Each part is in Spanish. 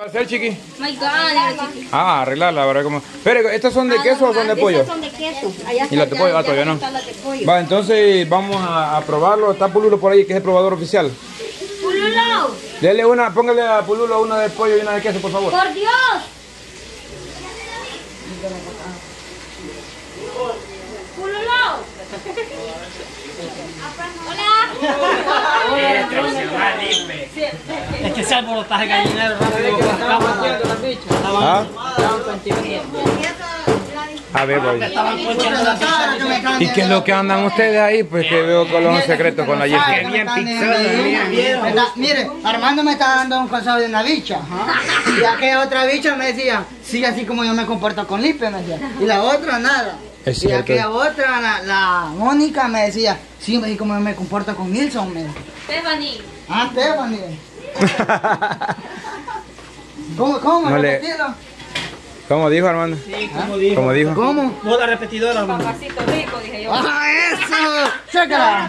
¿Qué va a hacer, chiqui? My God, chiqui. Ah, arreglarla, ¿verdad? Como... Pero, ¿estas son de queso o son de pollo? Estas son de queso. Allá ¿Y las de pollo? Ah, todavía no. Va, entonces vamos a probarlo. Está Pululo por ahí, que es el probador oficial. ¡Pululo! Dele una, póngale a Pululo una de pollo y una de queso, por favor. ¡Por Dios! ¡Pululo! Hola. Es que se alborotaje gallinero rápido. ¿Ah? A ver, voy. ¿Y qué es lo que andan ustedes ahí? Pues que veo colón secreto con la Jessica. Bien pixado. Mire, Armando me está dando un consejo de una bicha. Y aquella otra bicha me decía, sí, así como yo me comporto con Lipe, me decía. Y la otra, nada. Es Y cierto. aquella otra, la Mónica, me decía, sí, así como yo me comporto con Nilsson, me decía. Stephanie. Ah, Stephanie. ¿Cómo? No le- Repetilo. ¿Cómo dijo, Armando? Sí, como dijo. ¿Cómo dijo? ¿Cómo? Vos la repetidora, hermano. Papacito rico, dije yo. ¡Ah, eso! ¡Chécala!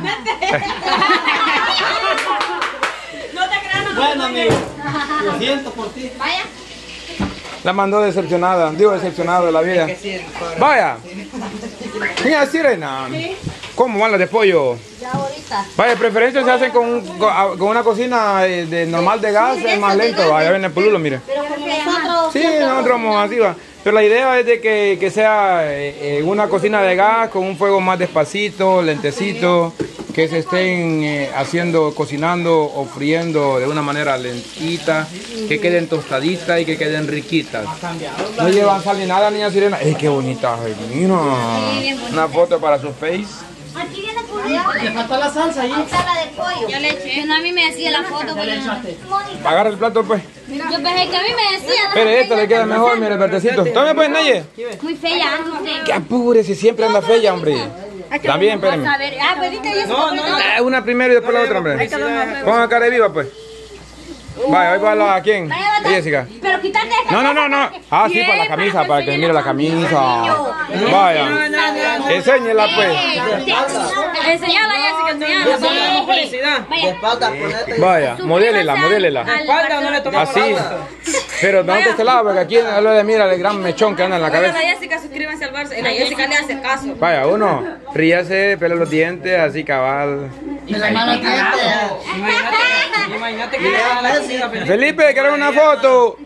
No te creas, no. Bueno, amigo. Lo siento por ti. Vaya. La mandó decepcionada, digo decepcionado de la vida. Vaya. Mira, sirena. ¿Cómo van las de pollo? Ya ahorita. Vaya, preferencias se hacen con una cocina normal de gas, es más lento. Vaya, viene el Pululo, mire. Pero como nosotros. Sí, nosotros vamos así, va. Pero la idea es de que sea una cocina de gas con un fuego más despacito, lentecito, que se estén cocinando o friendo de una manera lentita, que queden tostaditas y que queden riquitas. No llevan sal ni nada, niña Sirena. ¡Ey, qué bonita! Mira, una foto para su face. Aquí viene Pululo. Le faltó la salsa ahí. Está la de pollo. Yo le eché. No, a mí me decía la foto. Ya le echaste. Agarra el plato, pues. Yo pensé que a mí me decía. Pero esta le queda mejor, mire, el verdecito. Tome, pues, Naye. Muy fea, muy fea. Que apúrese, siempre anda fea, hombre. También, espérenme. A ver, ah, pues ahorita ya se Ah, una primero y después la otra, hombre. Ponga cara de viva, pues. Vaya, ahí va la... ¿Quién? Jessica. Pero quítate esta. No. Ah, sí, para la camisa, para que mire la camisa. Vaya. Enséñela, pues. Enseñala, Jessica, enseñala. Felicidad. Vaya. Espalda, ponete. Vaya, modélela. Espalda, no le tomamos Así. agua. Pero no de este lado, porque aquí hablo de mira el gran mechón que anda en la cabeza. Jessica, suscríbanse al Barça. La Jessica le hace caso. Vaya, uno, ríase, pele los dientes, así cabal. Y la mano Imagínate que le da la cocina. Felipe, quiero una foto.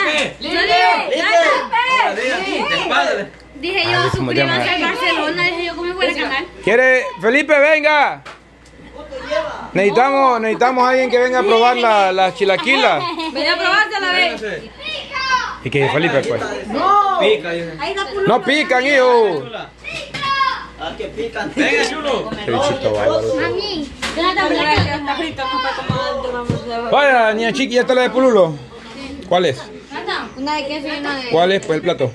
Dije Ah, yo, decimos, suscríbanse llama. al Barcelona. Dije yo, ¿cómo fue el canal? ¿Quiere? Felipe, venga. Necesitamos a alguien que venga a probar las chilaquilas. Ven a probarse a la vez. ¿Y qué Felipe, pues? Pica, dice. Ahí está Pululo. No pican, hijo. Venga, chulo. Qué bichito bárbaro. Mami, Jonathan, Ya está frito, no está tomando. Vaya, niña chiqui, ¿ya está la de Pululo? ¿Cuál es? una de queso y una de... ¿Cuál es, pues, el plato?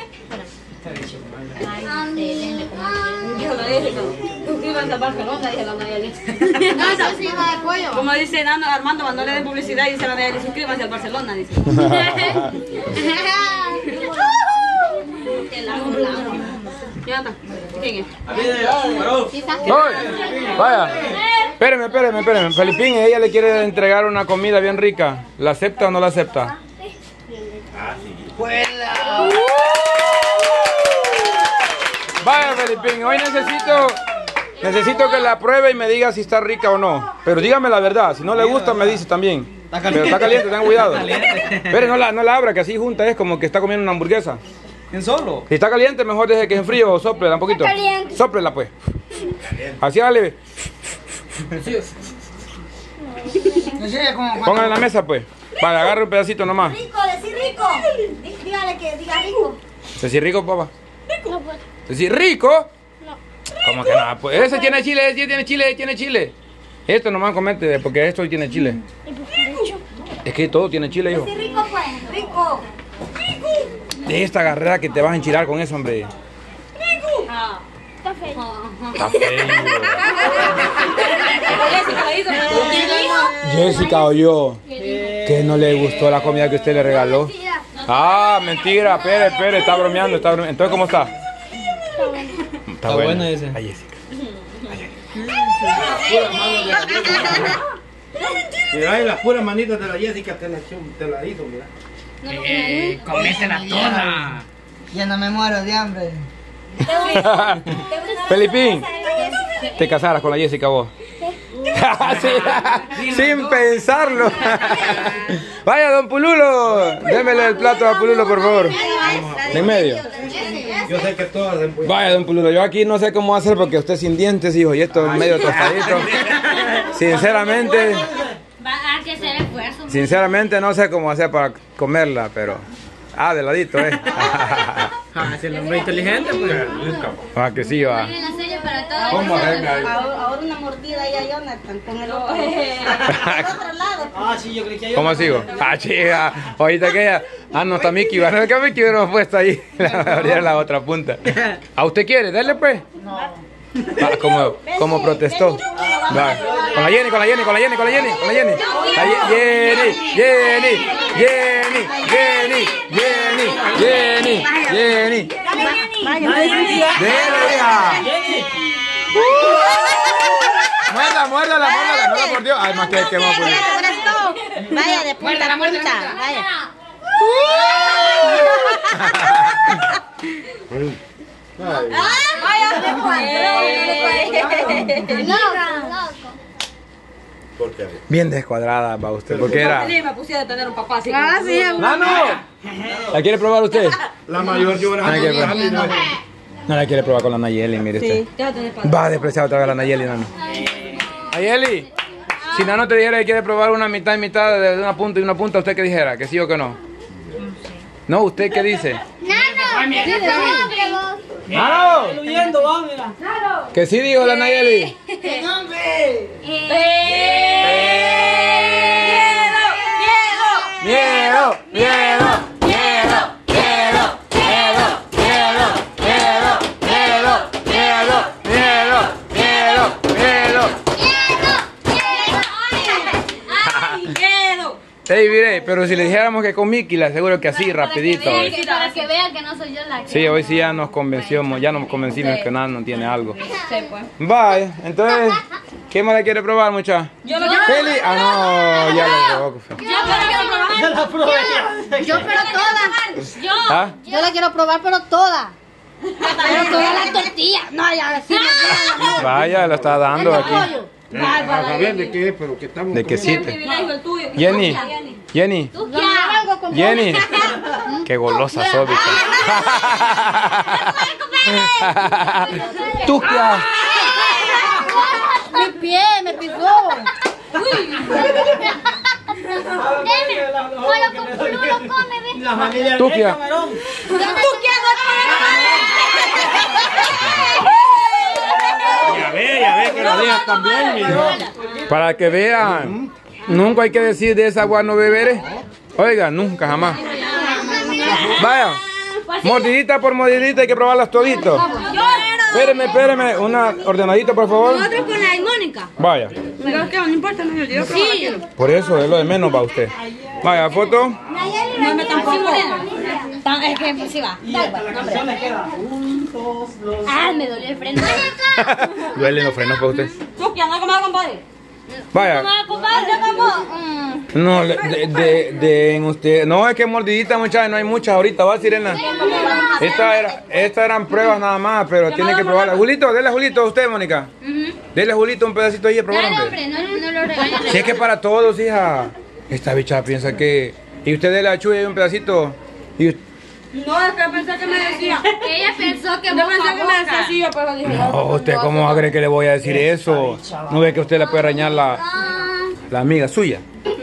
Dijo la Jessica. Suscríbanse al Barcelona, dije la Nayeli. No, esa sí, una de pollo. Como dice Armando, no le den publicidad y dice la Nayeli, suscríbanse al Barcelona, dice. Ya está. ¿Quién es? ¡Voy! Vaya. Espéreme. Felipín, ella le quiere entregar una comida bien rica. ¿La acepta o no la acepta? Vaya, Felipín, hoy necesito que la pruebe y me diga si está rica o no. Pero dígame la verdad, si no le gusta me dice también. Pero está caliente, ten cuidado. Pero no la abra, que así junta es como que está comiendo una hamburguesa. ¿En solo? Si está caliente, mejor deje que se enfríe o sóplela un poquito. Sóplela, pues. Así dale. Póngala en la mesa, pues. Para agarre un pedacito nomás. Rico, decir rico. Dígale que diga rico. ¿Decir rico, papá? ¿Decir rico? No. ¿Cómo que no? Pues ese tiene chile, tiene chile. Esto nomás comente, porque esto tiene chile. Es que todo tiene chile, hijo. Decir rico, pues. Rico. De esta carrera que te vas a enchilar con eso, hombre. Está feo. Está feo. Jessica la hizo. Jessica oyó que no le gustó la comida que usted le regaló. Ah, mentira, espere, está bromeando. Entonces, ¿cómo está? Está bueno ese. Ay, Jessica. Mira, las puras manitas de la Jessica te la hizo, mira. Cométela toda. Ya no me muero de hambre. Felipín, te casaras con la Jessica vos. Sí, sin pensarlo. Vaya, don Pululo, démele el plato a Pululo, por favor. En medio. Yo sé que todas se pueden. Vaya, don Pululo, yo aquí no sé cómo hacer porque usted sin dientes, hijo, y esto es medio tostadito. Sinceramente, Va a que hacer esfuerzo. sinceramente no sé cómo hacer para comerla, pero... Ah, de ladito, Ah, si el hombre inteligente, pues. Ah, que sí, va. En la serie para todos. ¿Cómo hacerme ahí? Ahora una mordida ahí a Jonathan con el otro. Al otro lado. Ah, sí, yo creí que ¿Cómo sigo? Ah, chica, ahorita que ella... Ah, no está Mickey, ¿verdad? Que Mickey hubiéramos puesto ahí, abrir la otra punta. ¿A usted quiere? Dale pues. No. Ah, como protestó. Va. Con la Jenny, con la Jenny, con la Jenny, con la Jenny, con la Jenny. Jenny, Jenny. Dele, hija. Muérdala, no, por Dios. Ay, más que vamos a poner. Vaya, de punta a punta. Vaya. Bien descuadrada va usted, porque era... Me pusiera de tener un papá así. ¡Nano! ¿La quiere probar usted? La mayor llora. No la quiere probar con la Nayeli, mire usted. Va a despreciar otra vez la Nayeli, Nano. Nayeli, si Nano te dijera que quiere probar una mitad y mitad de una punta y una punta, ¿usted qué dijera? ¿Que sí o que no? No, ¿usted qué dice? ¡Nano! ¿Que sí dijo la Nayeli? ¡Miedo! Ey, mire, pero si le dijéramos que con Mickey, le aseguro que así, rapidito. Para que vean que no soy yo la que... Sí, hoy sí ya nos convencimos, que nada no tiene algo. Vaya, entonces, ¿qué más le quiere probar, muchacha? Yo lo Feli, no, ya lo probó. Yo pero toda. ¿Ah? Yo la quiero probar pero toda. Pero toda la tortilla. No, ya sí. Vaya, lo está dando aquí. A saber de qué es, pero que estamos. De que sí. privilegio el tuyo. Jenny, Jenny, qué golosa sos, bicha. ¿Tú qué? Mi pie me pisó. ¿Tú qué? Ya ve, que la digas también, mira. Para que vean, nunca hay que decir de esa agua no beberé. Oiga, nunca, jamás. Vaya, mordidita por mordidita hay que probarlas toditos. Espéreme, una ordenadita por favor. Nosotros con la Mónica. Vaya. No importa, no, yo Sí. Por eso es lo de menos va usted. Vaya, foto. no me tampoco. Es que pues sí va. Ah, me dolió el freno. Duelen los frenos para usted. Tú que anda como compadre. Vaya. No, en usted. No, es que mordidita, muchachos, no hay muchas ahorita, va, Sirena. Estas eran pruebas nada más, pero tiene que probarla. Julito, dele a Julito a usted, Mónica. Dele a Julito un pedacito ahí de probar, Dale, hombre. hombre, no lo regañes. Si es que para todos, hija. Esta bicha piensa que... Y usted dele a Chuy un pedacito. Y... No, es que pensé que me decía. Ella pensó que Yo pensé que me decía así, yo pero dije. No, ¿usted cómo va a creer que le voy a decir eso? ¿No ve que usted le puede arañar la amiga suya?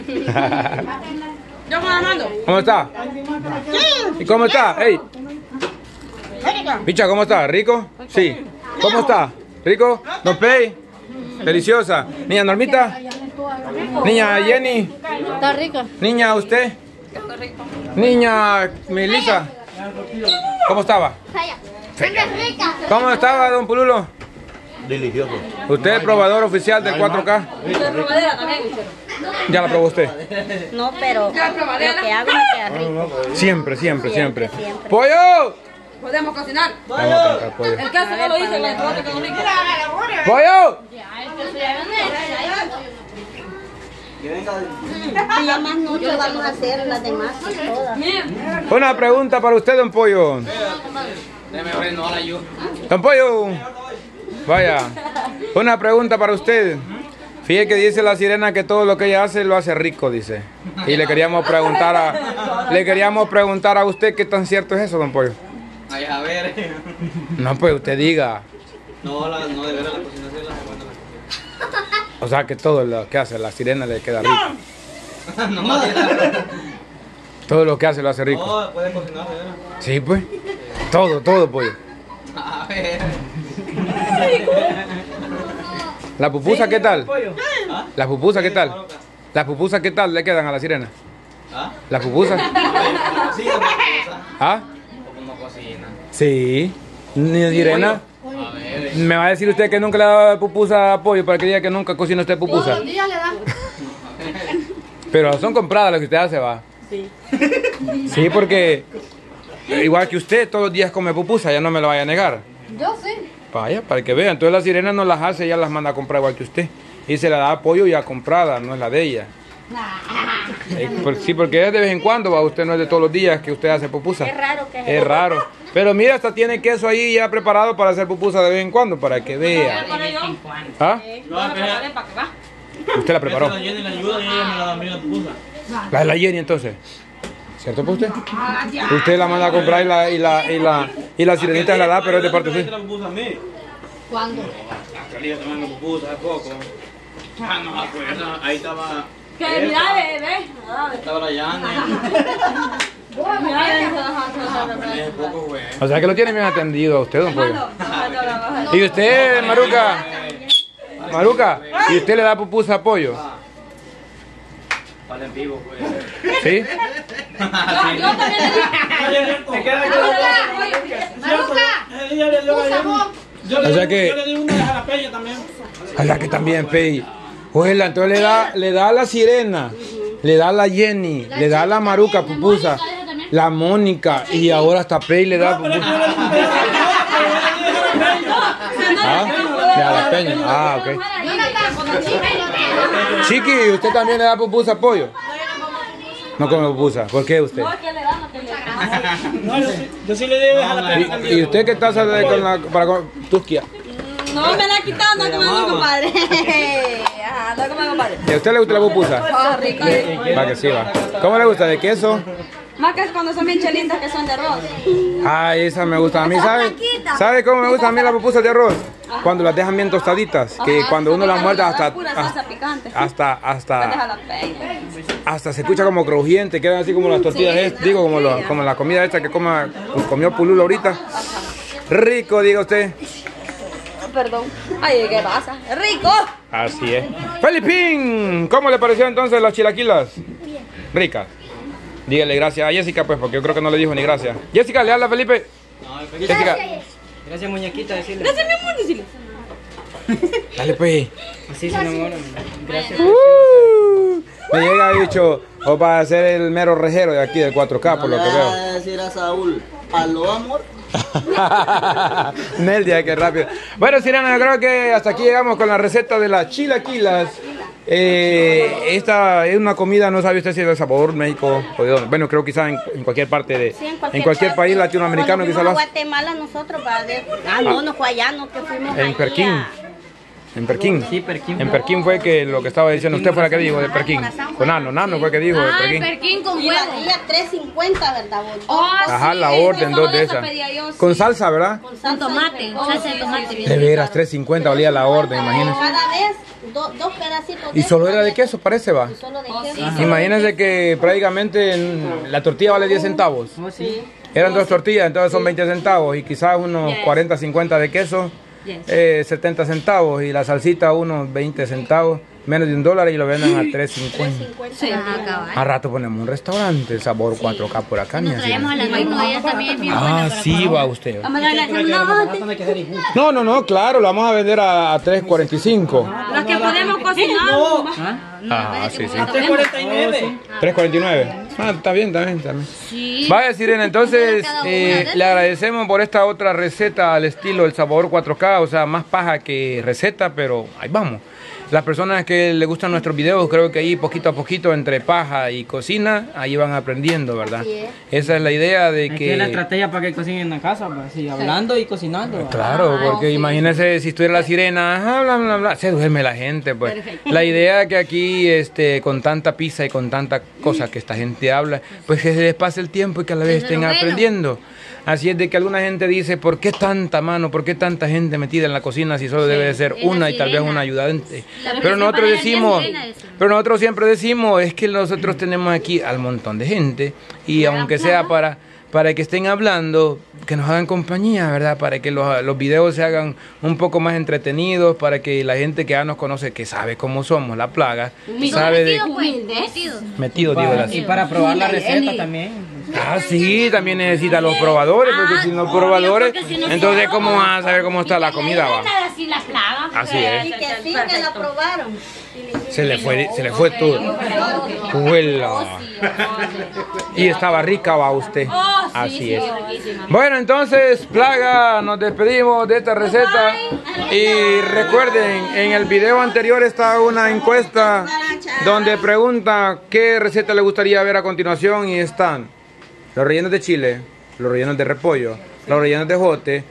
Yo me la mando. ¿Cómo está? ¿Y cómo está? Ey. Bicha, ¿cómo está? ¿Rico? Sí. ¿Cómo está? ¿Rico? ¿Don Pei? Deliciosa. Niña Normita. Niña Jenny. Está rico. Niña usted. Niña Melissa. ¿Cómo estaba? ¿Cómo estaba, don Pululo? Delicioso. Usted es el probador oficial del 4K. De probadera también. ¿Ya la probó usted? No, pero lo que hago me queda rico. Siempre. ¡Pollo! Podemos cocinar. Vamos a trancar pollo. El queso no lo hice, el tomate quedó rico. ¡Pollo! Y ya más noche vamos a hacer las demás todas. Una pregunta para usted, don Pollo. Don Pollo. Vaya. Una pregunta para usted. Fíjese que dice la sirena que todo lo que ella hace lo hace rico, dice. Y le queríamos preguntar a usted qué tan cierto es eso, don Pollo. Ay, a ver. No, pues usted diga. No, no, de veras la cocina sí la hace buena. O sea que todo lo que hace la sirena le queda rico. No, Todo lo que hace lo hace rico. no, puede cocinar, de veras. Sí, pues. Todo, Pollo. A ver. ¿La pupusa qué tal? ¿Ah? ¿La pupusa qué tal? ¿Las pupusas qué tal le quedan a la sirena? ¿Ah? ¿Las pupusas? Sí, la cosa. ¿Ah? Como cocina. Sí. ¿Ni sirena? A ver. ¿Me va a decir usted que nunca le ha dado pupusa a Pollo para que diga que nunca cocina usted pupusa? Todos los días le dan. Pero son compradas las que usted hace, va. Sí. Sí, porque igual que usted todos los días come pupusa, ya no me lo vaya a negar. Yo sí. Vaya, para que vean. Entonces la sirena no las hace, ella las manda a comprar igual que usted. Y se la da a Pollo ya comprada, no es la de ella. Sí, porque es de vez en cuando, va. Usted no es de todos los días que usted hace pupusa. Es raro que Es raro. Pero mira, hasta tiene queso ahí ya preparado para hacer pupusa de vez en cuando, para que vea. ¿Ah? ¿Usted la preparó? La Jenny la ayuda y ella me la da a mí la pupusa. La de la Jenny entonces. ¿Cierto para usted? Usted la manda a comprar y la sirenita la da, pero es de parte de usted. la pupusa a mí. ¿Cuándo? Salía tomando pupusa hace poco. Ah, no me acuerdo. Ahí estaba. Que mira, bebé. Estaba la Yanni. Hace poco, güey. O sea que lo tiene bien atendido a usted, don Pollo. ¿Y usted, Maruca? Maruca, ¿y usted le da pupusa a Pollo? Vale en vivo, güey. ¿Sí? Yo también O sea que... Yo le di una de jalapeño también. A la que también, Pei. Ojalá, entonces le da a la sirena, le da a la Jenny, le da a la Maruca pupusa, la Mónica y ahora hasta Pei le da pupusa. ¿Ah? Le da a la Peña. Ah, ok. Chiqui, ¿usted también le da pupusa a Pollo? No come pupusa. ¿Por qué usted? No, yo sí le di de jalapeño. ¿Y usted qué taza con la para Tusquia? No me la he quitado, no como mi compadre. Ajá, no como mi compadre. ¿Y a usted le gusta la pupusa? Oh, rico. Va que sí, va. ¿Cómo le gusta? ¿De queso? Más que cuando son bien chelitas que son de arroz. Ay, esa me gusta a mí, ¿sabe? ¿Sabe cómo me gusta a mí las pupusas de arroz? Cuando las dejan bien tostaditas, que cuando uno las muerde Pura salsa picante. hasta Hasta se escucha como crujiente, quedan así como las tortillas, digo, como la comida esta que comió Pululo ahorita. Rico, diga usted. Perdón. Ay, ¿qué pasa? ¡Es rico! Así es. Felipín, ¿cómo le pareció entonces las chilaquilas? Ricas. Dígale gracias a Jessica, pues, porque yo creo que no le dijo ni gracias. Jessica, le habla a Felipe. Jessica. Gracias, muñequita, decirle. Gracias, mi amor, decirle. Dale, pues. Así se enamoran. Gracias. Me llega dicho, o para hacer el mero rejero de aquí del 4K, por lo que veo. a decir a Saúl, aló amor. Neldia, qué rápido. Bueno, Sirena, yo creo que hasta aquí llegamos con la receta de las chilaquilas. Esta es una comida, no sabe usted si es de Salvador, México o de dónde. Bueno, creo quizás en cualquier parte de... Sí, en cualquier país latinoamericano quizás Cuando lo fuimos a hace. Guatemala nosotros para ver... no fue allá, no, que fuimos En allí Perquín. a- En Perquín. Sí, Perquín. En Perquín fue que lo que estaba diciendo usted fue la que dijo de Perquín. Con Nano fue que dijo de Perquín. Perquín con huevo. Y a 3.50, ¿verdad, vos? Ajá, la orden, dos de esas. Con salsa, ¿verdad? Con tomate, salsa de tomate. De veras, 3.50 valía la orden, imagínense. Cada vez, dos pedacitos. Y solo era de queso, parece, va. Solo de queso. Imagínense que prácticamente la tortilla vale 10 centavos. Eran dos tortillas, entonces son 20 centavos. Y quizás unos 40, 50 de queso, 70 centavos. Y la salsita unos 20 centavos. Menos de $1 y lo venden a 3.50. Sí, A rato ponemos un restaurante, sabor 4K por acá. Ni así. traemos a la misma, ella también es bien buena. Sí, va usted. Vamos a darle No, claro, lo vamos a vender a 3.45. Los que podemos cocinar. Ah, sí. 349. 3.49. Ah, está bien. Vaya, Sirena, entonces le agradecemos por esta otra receta al estilo El Sabor 4K, o sea, más paja que receta, pero ahí vamos. las personas que les gustan nuestros videos, creo que ahí poquito a poquito, entre paja y cocina, ahí van aprendiendo, ¿verdad? Así es. Esa es la idea de Aquí es la estrategia para que cocinen en la casa, pues, sí, hablando y cocinando. ¿verdad? Claro, porque imagínese si estuviera la sirena, ajá, bla, bla, bla, se duerme la gente, pues. La idea es que aquí, con tanta pizza y con tanta cosa que esta gente habla, pues que se les pase el tiempo y que a la vez Eso es estén lo bueno. aprendiendo. Así es de que alguna gente dice, ¿por qué tanta mano, por qué tanta gente metida en la cocina si solo debe de ser es la una y tal vez sirena. una ayudante? La Pero nosotros principal es la decimos, sirena, eso. pero nosotros siempre decimos, es que nosotros tenemos aquí al montón de gente y aunque sea para que estén hablando, que nos hagan compañía, ¿verdad? Para que los videos se hagan un poco más entretenidos, para que la gente que ya nos conoce, que sabe cómo somos, la plaga, sabe de... Metido, digo, Y para probar la receta también. Ah, sí, también necesita los probadores, porque sin los probadores, entonces ¿cómo van a saber cómo está la comida? Va? Así la plaga. Así es. Y que sí, que la probaron. Se le fue todo. Huela. Y estaba rica, va usted. Así es. Bueno, entonces, plaga, nos despedimos de esta receta. Y recuerden, en el video anterior está una encuesta donde pregunta qué receta le gustaría ver a continuación y están los rellenos de chile, los rellenos de repollo, los rellenos de jote,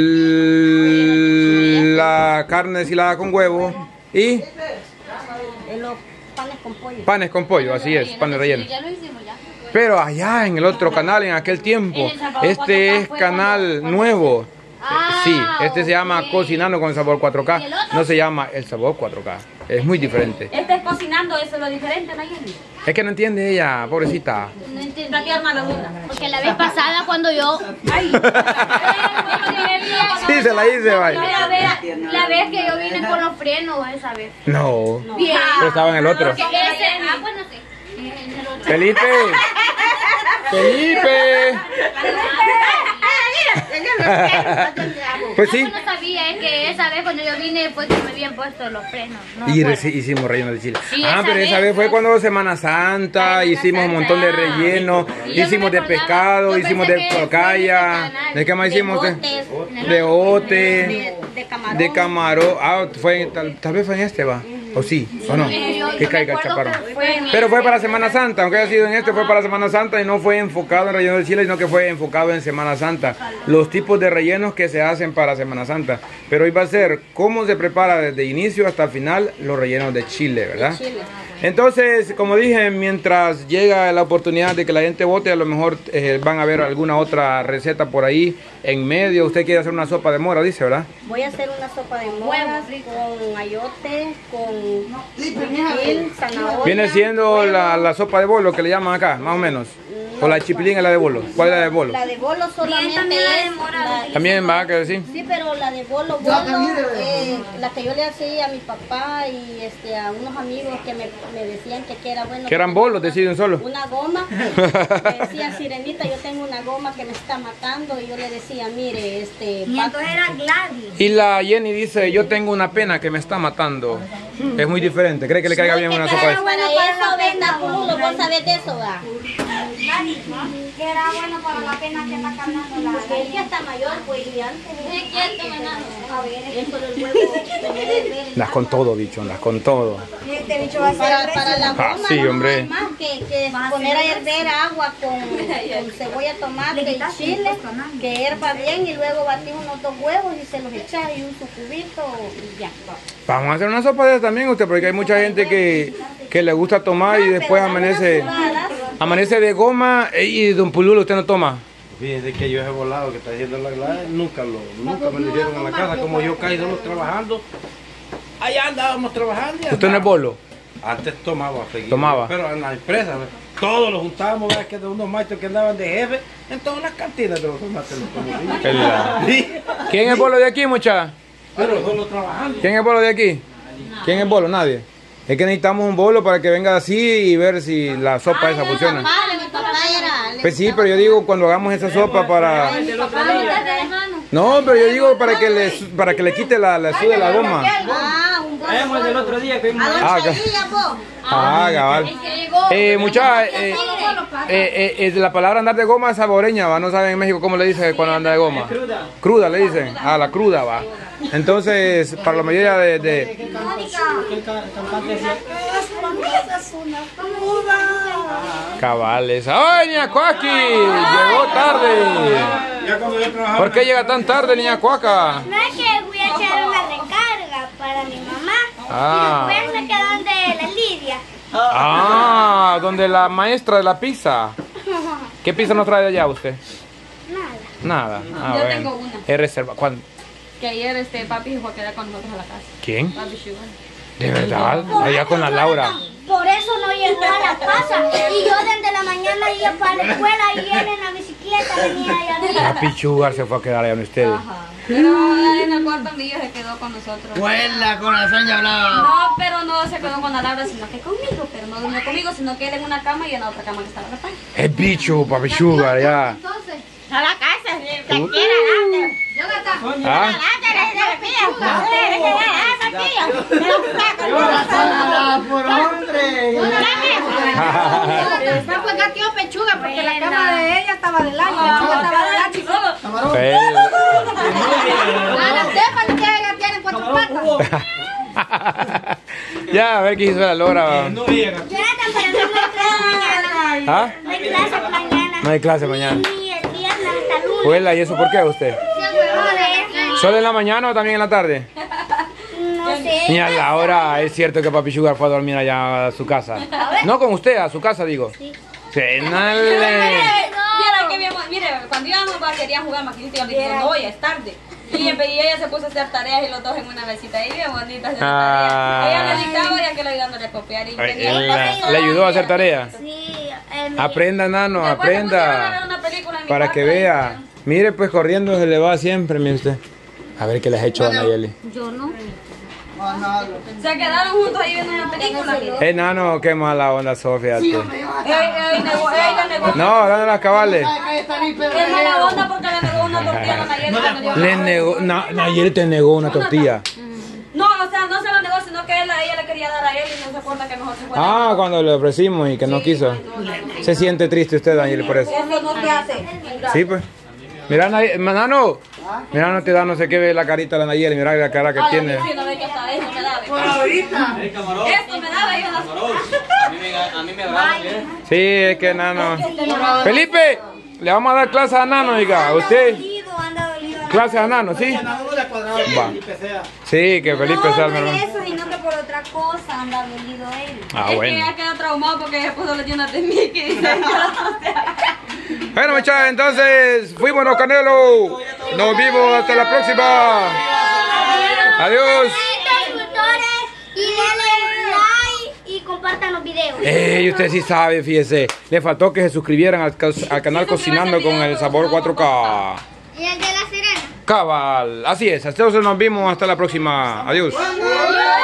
la carne deshilada con huevo y Los panes con pollo. panes con pollo, así es, panes rellenos. Ya lo hicimos ya. Pero allá en el otro canal, en aquel tiempo, este es canal nuevo. Sí, este se llama Cocinando con el Sabor 4K, no se llama El Sabor 4K, es muy diferente. Este es cocinando, eso es lo diferente, Nayeli. Es que no entiende ella, pobrecita. No entendí. La tierna la luna. Porque la vez pasada cuando yo... Sí, se la hice, vaya. La vez que yo vine con los frenos esa vez. No, Bien. pero estaba en el otro. Porque pues no sé. Felipe, Felipe. Pues sí. Yo no sabía, es que esa vez cuando yo vine fue que me habían puesto los frenos. No me Y acuerdo. hicimos relleno de chile. Sí, Pero esa vez fue cuando Semana Santa, hicimos un montón de relleno, Y yo hicimos me de recordaba, pescado, yo hicimos pensé de que tocaya, fue ¿de qué más hicimos? De ote, de camarón. Ah, tal vez fue en este, va. ¿O sí? ¿O no? Que caiga el chaparrón. Pero fue para Semana Santa, aunque haya sido en este, fue para Semana Santa y no fue enfocado en relleno de chile, sino que fue enfocado en Semana Santa. Los tipos de rellenos que se hacen para Semana Santa. Pero hoy va a ser cómo se prepara desde inicio hasta el final los rellenos de chile, ¿verdad? Entonces, como dije, mientras llega la oportunidad de que la gente vote, a lo mejor van a ver alguna otra receta por ahí en medio. Usted quiere hacer una sopa de mora, dice, ¿verdad? Voy a hacer una sopa de moras con ayote, con perejil, zanahoria. Viene siendo huevo. la sopa de bolo que le llaman acá, más o menos. O la chipilín es la de bolo. ¿Cuál es la de bolo? La de bolo solamente es También va a que decir. sí, pero la de bolo, la que yo le hacía a mi papá y a unos amigos que me decían que era bueno. Que eran bolos, deciden solo. Una goma, me decía Sirenita, yo tengo una goma que me está matando y yo le decía, mire, Y entonces era Gladys. Y la Jenny dice, yo tengo una pena que me está matando. Es muy diferente. ¿Cree que le caiga bien una sopa de para eso venda Purulo, vos sabés de eso, va. Que era bueno para la pena que está cargando la... Porque ella está mayor, pues, y antes. A ver, Eso del huevo, Las con todo, bicho, las con todo. este bicho va a ser... para la goma, sí, no hombre. hay más que poner a hervir agua con cebolla, tomate y chile, que hierva bien y luego batís unos 2 huevos y se los echas y un cubito y ya. Vamos a hacer una sopa de esa también, usted, porque hay mucha gente que le gusta tomar y después amanece de goma. Y don Pululo, ¿usted no toma? Fíjense que yo he volado que está haciendo la Gladys, nunca me lo hicieron en la casa, como yo caí solo trabajando. Allá andábamos trabajando. ¿Usted no es bolo? Antes tomaba seguido, Tomaba. pero en la empresa, ¿ves? Todos los juntábamos, ¿ves? Que de unos maestros que andaban de jefe en todas las cantinas de los maestros. Sí, ¿Quién es bolo de aquí, muchacha? pero solo trabajando. ¿Quién es bolo de aquí? ¿Quién es bolo? Nadie. Es que necesitamos un bolo para que venga así y ver si la sopa esa funciona. Mi papá era. Pues sí, pero yo digo cuando hagamos esa sopa para... No, pero yo digo para que le quite la sude la goma. Ah, un bolo Vemos el del otro día que vimos. A Ah, Don Chelilla, vos. cabal. Muchachos, la palabra andar de goma es saboreña, ¿va? No saben en México cómo le dicen cuando anda de goma. Cruda. Cruda le dicen. Ah, la cruda, va. Entonces, para la mayoría de Porque el cantante decía, cabales. ¡Ay, niña Cuaki! Llegó tarde. Ya cuando yo trabajaba. ¿Por qué llega tan tarde, niña Cuaca? No es que voy a echar una recarga para mi mamá. Ah. Y después me quedo donde la Lidia. Ah, donde la maestra de la pizza. ¿Qué pizza nos trae de allá usted? Nada. Nada. Ah, Yo bueno. tengo una. Es reserva. ¿Cuándo? Que ayer papi fue a quedar con nosotros a la casa. ¿Quién? Papi Sugar. ¿De verdad? Allá con la Laura. Por eso no llegó a la casa. Y yo desde la mañana iba para la escuela y él en la bicicleta venía allá arriba. Papi Sugar se fue a quedar allá con ustedes. Pero en el cuarto mío se quedó con nosotros. Vuela, corazón, ya hablaba. No, pero no se quedó con la Laura, sino que conmigo. Pero no durmió conmigo, sino que él en una cama y en la otra cama que estaba la Rafael. Es bicho, Papi Sugar, ya. A la casa, Uh. ¿Ah? Por hombre. Está pues tío Pechuga porque la cama de ella estaba del año. Pechuga estaba del año. A la Stephanie que ella tiene 4 patas. Ya, a ver qué hizo la Laura. No llega. Jonathan, pero no hay clase mañana. ¿Ah? No hay clase mañana. No hay clase mañana. Ni el viernes hasta lunes. Juela, ¿y eso por qué usted? No ¿Solo en la mañana o también en la tarde? sé. Ni a la hora, es cierto que Papi Sugar fue a dormir allá a su casa. No con usted, a su casa digo. Sí. Penale. Mira que mire, cuando íbamos querían jugar maquinita y yo le dije, no, ya es tarde. Y ella se puso a hacer tareas y los dos en una mesita ahí bien bonitas haciendo tareas. Ella le dictaba y aquel ayudándole a copiar. Y ¿Le ayudó a hacer tarea? Sí. Aprenda, nano, Después se pusieron a ver aprenda. una película en mi Para cuarto que y- vea. Mire, pues corriendo se le va siempre, mire usted. A ver qué les ha hecho a Nayeli. Yo no. Oh, no. Se quedaron juntos ahí viendo una película. Mire. Nano, qué mala onda, Sofía. Ella negó. No, dando las cabales. Es mala onda porque le negó una tortilla a la Nayeli que me dio. Le negó, Nayeli te negó una tortilla. No, o sea, no se lo negó, sino que ella le quería dar a él y no se acuerda que mejor se fue. Ah, cuando le ofrecimos y que no quiso. Se siente triste usted, Nayeli, por eso. Eso no se hace. Sí, pues. Mira, Nano. Mira, no te da no sé qué ve la carita de la Nayeli. Mira la cara que tiene. Sí, no ve que hasta eso me daba. El camarón. Esto me daba y yo no. A mí me agrada, ¿eh? Sí, es que Nano. Felipe, le vamos a dar clase a Nano, diga. ¿A usted? Clase a Nano, ¿sí? Va. Sí, que Felipe sea el hermano. Eso, sino que por otra cosa anda dolido él. Ah, Es que bueno. ya quedó traumado porque después le dio una de mí que dice. Bueno, muchachos, entonces fuimos los Canelo. Nos vemos hasta la próxima. Adiós. Suscriptores y denle like y compartan los videos. Ey, usted sí sabe, fíjese. Le faltó que se suscribieran al canal Cocinando con el Sabor 4K. Y el de la sirena. Cabal, así es. Entonces nos vemos hasta la próxima. Adiós. Adiós.